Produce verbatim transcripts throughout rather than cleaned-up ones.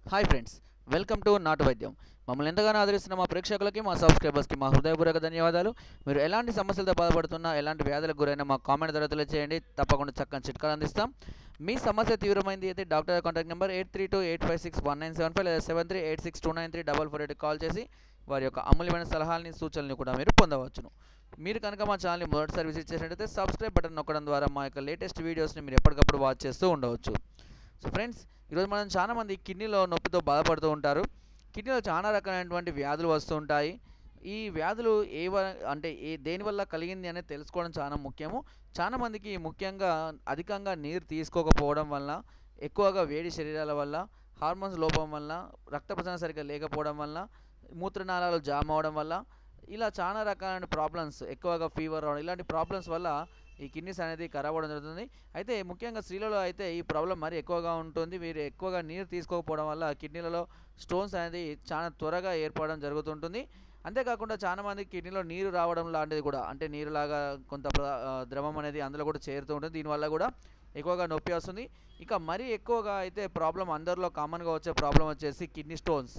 Hi friends, welcome to నాటు వైద్యం. మమ్మల్ని ఎంతగానో ఆదరిస్తున్న మా ప్రేక్షకులకి, మా సబ్స్క్రైబర్స్కి మా హృదయపూర్వక ధన్యవాదాలు. మీరు ఎలాంటి సమస్యలతో బాధపడుతున్నా, ఎలాంటి వ్యాధులకు గురైనా మా కామెంట్ ద్వారా తెలియజేయండి. తప్పకుండా చక్కని చిట్కాలు అందిస్తాం. మీ సమస్య తీవ్రమైంది అయితే doctor contact number eight three two eight five six one nine seven five లేదా seven three eight six two nine three double four eight call చేసి వారి యొక్క అమూల్యమైన సలహాలని, సూచనలు కూడా మీరు పొందవచ్చును. మీరు కనుక మా ఛానల్ని మొదటిసారి విజిట్ చేసినట్లయితే సబ్స్క్రైబ్ బటన్ నొక్కడం ద్వారా మా యొక్క లేటెస్ట్ వీడియోస్ని మీరు ఎప్పటికప్పుడు వాచ్ చేస్తూ ఉండవచ్చు. సో ఫ్రెండ్స్, ఈరోజు మనం చాలామంది కిడ్నీలో నొప్పితో బాధపడుతూ ఉంటారు. కిడ్నీలో చాలా రకాలైనటువంటి వ్యాధులు వస్తూ ఉంటాయి. ఈ వ్యాధులు ఏ అంటే ఏ దేనివల్ల కలిగింది అనేది తెలుసుకోవడం చాలా ముఖ్యము. చాలామందికి ముఖ్యంగా అధికంగా నీరు తీసుకోకపోవడం వల్ల, ఎక్కువగా వేడి శరీరాల వల్ల, హార్మోన్స్ లోపం వల్ల, రక్త ప్రసరణ సరిగ్గా లేకపోవడం వల్ల, మూత్రనాళాలు జామ్ అవడం వల్ల, ఇలా చాలా రకాలైన ప్రాబ్లమ్స్, ఎక్కువగా ఫీవర్ రావడం, ఇలాంటి ప్రాబ్లమ్స్ వల్ల ఈ కిడ్నీస్ అనేది ఖరాబ్ అవ్వడం జరుగుతుంది. అయితే ముఖ్యంగా స్త్రీలలో అయితే ఈ ప్రాబ్లం మరి ఎక్కువగా ఉంటుంది. వీరు ఎక్కువగా నీరు తీసుకోకపోవడం వల్ల కిడ్నీలలో స్టోన్స్ అనేది చాలా త్వరగా ఏర్పడడం జరుగుతుంటుంది. అంతేకాకుండా చాలామంది కిడ్నీలో నీరు రావడం లాంటిది కూడా, అంటే నీరులాగా కొంత ద్రవం అనేది అందులో కూడా చేరుతూ ఉంటుంది. దీనివల్ల కూడా ఎక్కువగా నొప్పి వస్తుంది. ఇక మరీ ఎక్కువగా అయితే ప్రాబ్లం అందరిలో కామన్గా వచ్చే ప్రాబ్లం వచ్చేసి కిడ్నీ స్టోన్స్.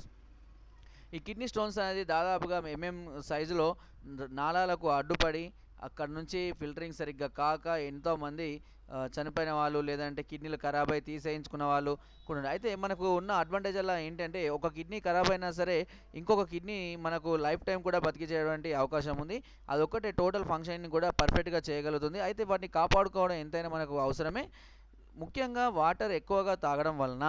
ఈ కిడ్నీ స్టోన్స్ అనేది దాదాపుగా ఎంఎం సైజులో నాళాలకు అడ్డుపడి అక్కడ నుంచి ఫిల్టరింగ్ సరిగ్గా కాక ఎంతోమంది చనిపోయిన వాళ్ళు, లేదంటే కిడ్నీలు ఖరాబ్ అయి తీసేయించుకున్న వాళ్ళు కూడా. అయితే మనకు ఉన్న అడ్వాంటేజ్ అలా ఏంటంటే, ఒక కిడ్నీ ఖరాబ్ అయినా సరే ఇంకొక కిడ్నీ మనకు లైఫ్ టైం కూడా బతికించేటువంటి అవకాశం ఉంది. అదొక్కటే టోటల్ ఫంక్షన్ని కూడా పర్ఫెక్ట్గా చేయగలుగుతుంది. అయితే వాటిని కాపాడుకోవడం ఎంతైనా మనకు అవసరమే. ముఖ్యంగా వాటర్ ఎక్కువగా తాగడం వలన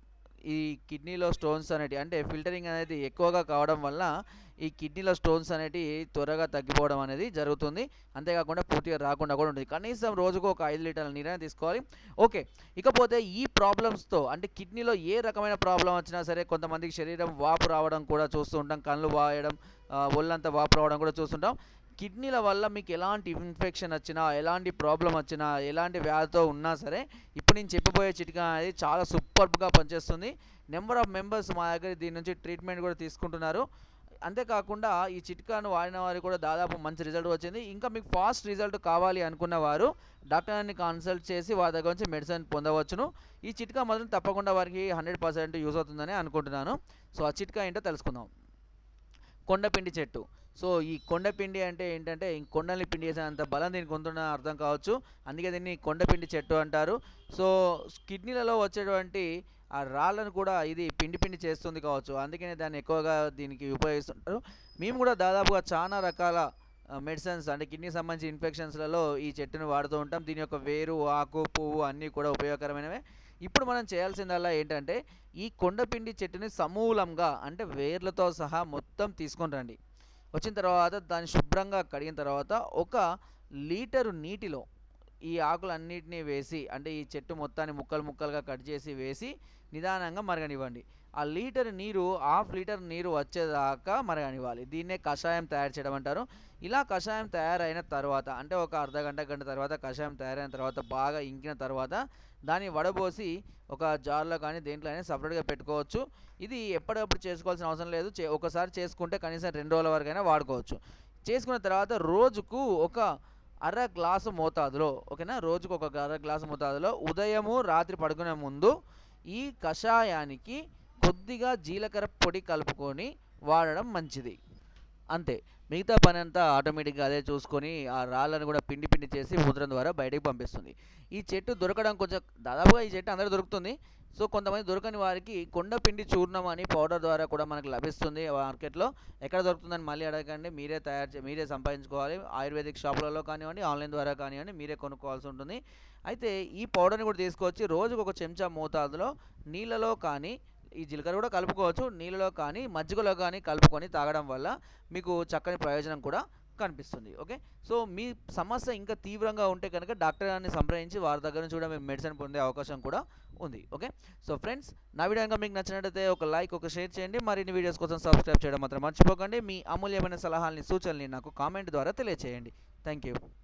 ఈ కిడ్నీలో స్టోన్స్ అనేటివి, అంటే ఫిల్టరింగ్ అనేది ఎక్కువగా కావడం వల్ల ఈ కిడ్నీలో స్టోన్స్ అనేటివి త్వరగా తగ్గిపోవడం అనేది జరుగుతుంది. అంతేకాకుండా పూర్తిగా రాకుండా కూడా ఉంటుంది. కనీసం రోజుకు ఒక ఐదు లీటర్ల నీరైనా తీసుకోవాలి. ఓకే, ఇకపోతే ఈ ప్రాబ్లమ్స్తో, అంటే కిడ్నీలో ఏ రకమైన ప్రాబ్లం వచ్చినా సరే కొంతమందికి శరీరం వాపు రావడం కూడా చూస్తూ ఉంటాం. కళ్ళు వాయడం, ఒళ్ళంతా వాపు రావడం కూడా చూస్తుంటాం. కిడ్నీల వల్ల మీకు ఎలాంటి ఇన్ఫెక్షన్ వచ్చినా, ఎలాంటి ప్రాబ్లం వచ్చినా, ఎలాంటి వ్యాధితో ఉన్నా సరే ఇప్పుడు నేను చెప్పబోయే చిట్కా అనేది చాలా సూపర్గా పనిచేస్తుంది. నెంబర్ ఆఫ్ మెంబర్స్ మా దగ్గర దీని నుంచి ట్రీట్మెంట్ కూడా తీసుకుంటున్నారు. అంతేకాకుండా ఈ చిట్కాను వాడిన వారు కూడా దాదాపు మంచి రిజల్ట్ వచ్చింది. ఇంకా మీకు ఫాస్ట్ రిజల్ట్ కావాలి అనుకున్న వారు డాక్టర్ని కన్సల్ట్ చేసి వారి దగ్గర నుంచి మెడిసిన్ పొందవచ్చును. ఈ చిట్కా మాత్రం తప్పకుండా వారికి హండ్రెడ్ పర్సెంట్ యూజ్ అవుతుందని అనుకుంటున్నాను. సో ఆ చిట్కా ఏంటో తెలుసుకుందాం. కొండపిండి చెట్టు. సో ఈ కొండపిండి అంటే ఏంటంటే, కొండల్ని పిండి చేసేంత బలం దీనికి ఉంటుందని అర్థం కావచ్చు. అందుకే దీన్ని కొండపిండి చెట్టు అంటారు. సో కిడ్నీలలో వచ్చేటువంటి ఆ రాళ్ళను కూడా ఇది పిండి పిండి చేస్తుంది కావచ్చు. అందుకనే దాన్ని ఎక్కువగా దీనికి ఉపయోగిస్తుంటారు. మేము కూడా దాదాపుగా చాలా రకాల మెడిసిన్స్, అంటే కిడ్నీకి సంబంధించిన ఇన్ఫెక్షన్స్లలో ఈ చెట్టును వాడుతూ ఉంటాం. దీని యొక్క వేరు, ఆకు, పువ్వు అన్నీ కూడా ఉపయోగకరమైనవే. ఇప్పుడు మనం చేయాల్సిందల్లా ఏంటంటే, ఈ కొండపిండి చెట్టుని సమూలంగా, అంటే వేర్లతో సహా మొత్తం తీసుకొని రండి. వచ్చిన తర్వాత దాన్ని శుభ్రంగా కడిగిన తర్వాత ఒక లీటరు నీటిలో ఈ ఆకులన్నిటినీ వేసి, అంటే ఈ చెట్టు మొత్తాన్ని ముక్కలు ముక్కలుగా కట్ చేసి వేసి నిదానంగా మరగనివ్వండి. ఆ లీటర్ నీరు హాఫ్ లీటర్ నీరు వచ్చేదాకా మరగనివ్వాలి. దీన్నే కషాయం తయారు చేయడం అంటారు. ఇలా కషాయం తయారైన తర్వాత, అంటే ఒక అర్ధ గంట గంట తర్వాత కషాయం తయారైన తర్వాత బాగా ఇంకిన తర్వాత దాన్ని వడబోసి ఒక జార్లో కానీ దేంట్లో అయినా సపరేట్గా పెట్టుకోవచ్చు. ఇది ఎప్పటికప్పుడు చేసుకోవాల్సిన అవసరం లేదు. చే ఒకసారి చేసుకుంటే కనీసం రెండు రోజుల వరకైనా వాడుకోవచ్చు. చేసుకున్న తర్వాత రోజుకు ఒక అర గ్లాసు మోతాదులో, ఓకేనా, రోజుకు ఒక అర గ్లాసు మోతాదులో ఉదయము, రాత్రి పడుకునే ముందు ఈ కషాయానికి కొద్దిగా జీలకర్ర పొడి కలుపుకొని వాడడం మంచిది. అంతే, మిగతా పని అంతా ఆటోమేటిక్గా అదే చూసుకొని ఆ రాళ్ళను కూడా పిండి పిండి చేసి మూత్రం ద్వారా బయటకు పంపిస్తుంది. ఈ చెట్టు దొరకడం కొంచెం, దాదాపుగా ఈ చెట్టు అందరూ దొరుకుతుంది. సో కొంతమంది దొరకని వారికి కొండపిండి చూర్ణం అని పౌడర్ ద్వారా కూడా మనకు లభిస్తుంది మార్కెట్లో. ఎక్కడ దొరుకుతుందని మళ్ళీ అడగండి, మీరే తయారు చే మీరే సంపాదించుకోవాలి. ఆయుర్వేదిక్ షాపులలో కానివ్వండి, ఆన్లైన్ ద్వారా కానివ్వండి, మీరే కొనుక్కోవాల్సి ఉంటుంది. అయితే ఈ పౌడర్ని కూడా తీసుకొచ్చి రోజుకు ఒక చెంచా మోతాదులో నీళ్ళలో కానీ, ఈ జీలకర్ర కూడా కలుపుకోవచ్చు, నీళ్ళలో కానీ మజ్జిగలో కానీ కలుపుకొని తాగడం వల్ల మీకు చక్కని ప్రయోజనం కూడా కనిపిస్తుంది. ఓకే, సో మీ సమస్య ఇంకా తీవ్రంగా ఉంటే కనుక డాక్టర్ గారిని సంప్రదించి వారి దగ్గర నుంచి కూడా మీరు మెడిసిన్ పొందే అవకాశం కూడా ఉంది. ఓకే, సో ఫ్రెండ్స్, నా వీడియో కనుక మీకు నచ్చినట్లయితే ఒక లైక్, ఒక షేర్ చేయండి. మరిన్ని వీడియోస్ కోసం సబ్స్క్రైబ్ చేయడం మాత్రం మర్చిపోకండి. మీ అమూల్యమైన సలహాలని, సూచనల్ని నాకు కామెంట్ ద్వారా తెలియజేయండి. Thank you.